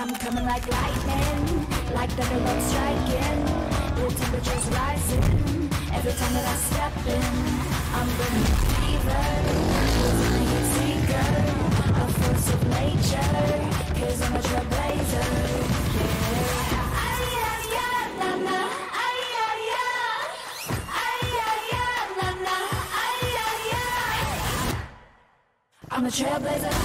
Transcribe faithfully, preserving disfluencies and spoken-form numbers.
I'm coming like lightning, like thunderbolts striking. The temperature's rising every time that I step in. I'm burning with fever, losing a heat seeker, a force of nature, cause I'm a trailblazer. Yeah. Ay, ay, ay, na, na. Ay, ay, ay. Ay, ay, ay, na, na. Ay, ay, ay. I'm a trailblazer.